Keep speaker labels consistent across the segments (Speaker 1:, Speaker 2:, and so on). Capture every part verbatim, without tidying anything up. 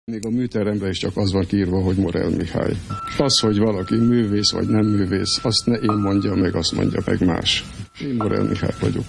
Speaker 1: Még a műteremben is csak az van kiírva, hogy Morell Mihály. Az, hogy valaki művész vagy nem művész, azt ne én mondjam meg, azt mondja meg más. Én Morell Mihály vagyok.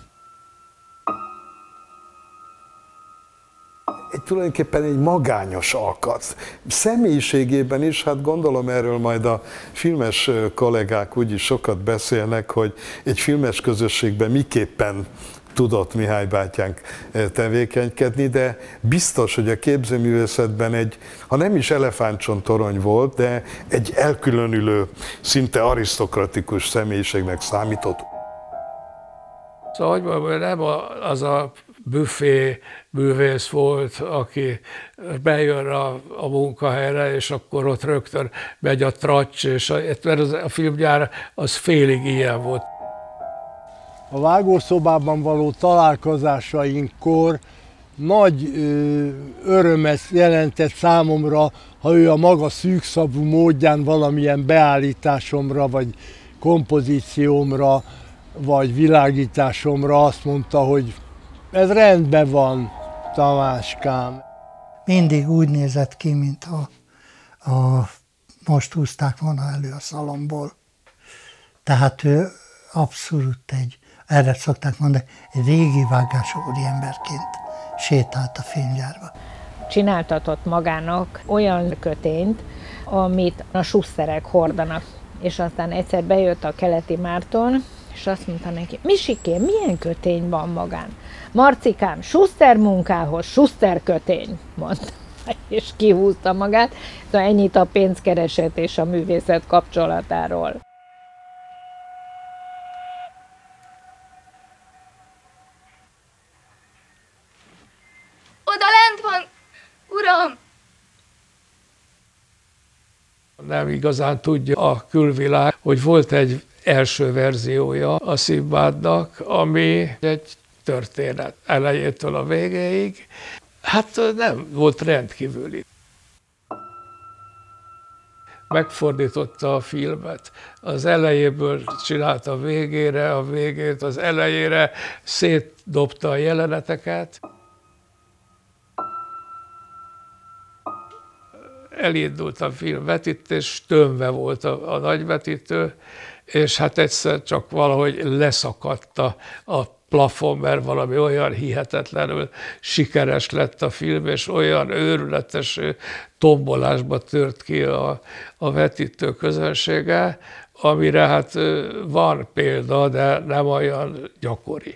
Speaker 2: Egy, tulajdonképpen egy magányos alkat. Személyiségében is, hát gondolom erről majd a filmes kollégák úgyis sokat beszélnek, hogy egy filmes közösségben miképpen tudott Mihály bátyánk tevékenykedni, de biztos, hogy a képzőművészetben egy, ha nem is elefántcsontorony volt, de egy elkülönülő, szinte arisztokratikus személyiségnek számított.
Speaker 3: Szóval, hogy mondjam, nem az a büfé művész volt, aki bejön a, a munkahelyre, és akkor ott rögtön megy a tracs, és a, mert az, a filmgyár az félig ilyen volt.
Speaker 4: A vágószobában való találkozásainkor nagy ö, örömet jelentett számomra, ha ő a maga szűkszavú módján valamilyen beállításomra, vagy kompozíciómra, vagy világításomra azt mondta, hogy ez rendben van, Tamáskám.
Speaker 5: Mindig úgy nézett ki, mintha a, most húzták volna elő a szalomból. Tehát ő abszolút egy, erre szokták mondani, egy régi vágású úriemberként sétált a filmgyárba.
Speaker 6: Csináltatott magának olyan kötényt, amit a Schusterek hordanak. És aztán egyszer bejött a Keleti Márton, és azt mondta neki, Misikém, milyen kötény van magán? Marcikám, Schuster munkához, Schuster kötény, mondta, és kihúzta magát. Szóval ennyit a pénzkereset és a művészet kapcsolatáról.
Speaker 7: Oda lent van, uram!
Speaker 3: Nem igazán tudja a külvilág, hogy volt egy első verziója a Szimbádnak, ami egy történet elejétől a végéig. Hát nem volt rendkívüli. Megfordította a filmet. Az elejéből csinálta a végére, a végét az elejére, szétdobta a jeleneteket. Elindult a film vetítés, tömve volt a, a nagyvetítő, és hát egyszer csak valahogy leszakadt a, a plafon, mert valami olyan hihetetlenül sikeres lett a film, és olyan őrületes tombolásba tört ki a, a vetítő közönsége, amire hát van példa, de nem olyan gyakori.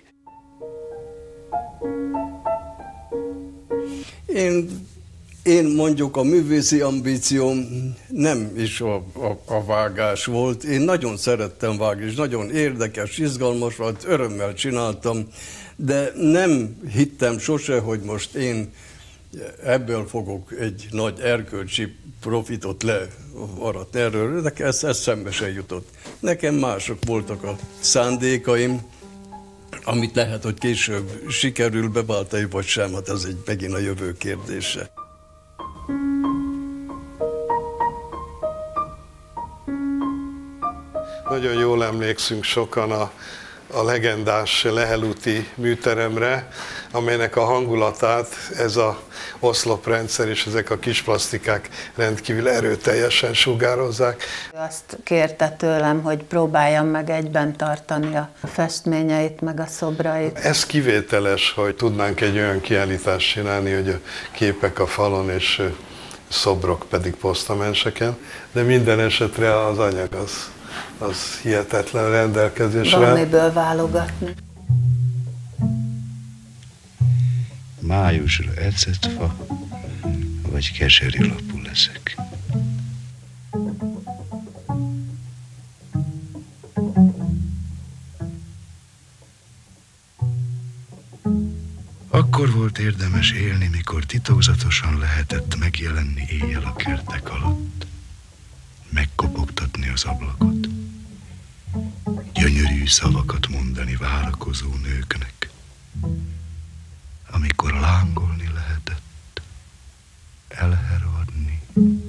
Speaker 8: Én Én mondjuk a művészi ambícióm nem is a, a, a vágás volt. Én nagyon szerettem vágni, és nagyon érdekes, izgalmas volt, örömmel csináltam, de nem hittem sose, hogy most én ebből fogok egy nagy erkölcsi profitot learatni erről, de ez, ez szembe se jutott. Nekem mások voltak a szándékaim, amit lehet, hogy később sikerül beváltani, vagy sem, hát ez egy megint a jövő kérdése.
Speaker 2: Nagyon jól emlékszünk sokan a, a legendás Lehel-úti műteremre, amelynek a hangulatát ez az oszloprendszer és ezek a kis plasztikák rendkívül erőteljesen sugározzák.
Speaker 9: Azt kérte tőlem, hogy próbáljam meg egyben tartani a festményeit, meg a szobrait.
Speaker 2: Ez kivételes, hogy tudnánk egy olyan kiállítást csinálni, hogy a képek a falon és szobrok pedig posztamentseken, de minden esetre az anyag az, az hihetetlen rendelkezésre.
Speaker 9: Valamiből válogatni.
Speaker 10: Májusra ecetfa, vagy keserű lapú leszek. Akkor volt érdemes élni, mikor titokzatosan lehetett megjelenni éjjel a kertek alatt, megkopogtatni az ablakot, gyönyörű szavakat mondani várakozó nőknek, amikor lángolni lehetett, elhervadni,